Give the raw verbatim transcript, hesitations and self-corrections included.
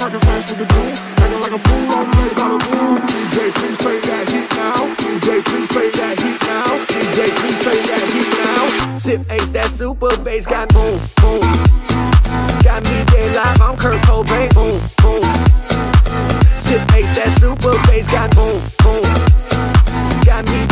cracking fast with the doom. Acting like a fool, all the way by the room. D J, please play that heat now. D J, please play that heat now. D J, please play that heat now. Sip H, that super bass got boom, boom. Got me dead live, I'm Kurt Cobain, boom, boom. Sip H, that super bass got boom, boom. Got me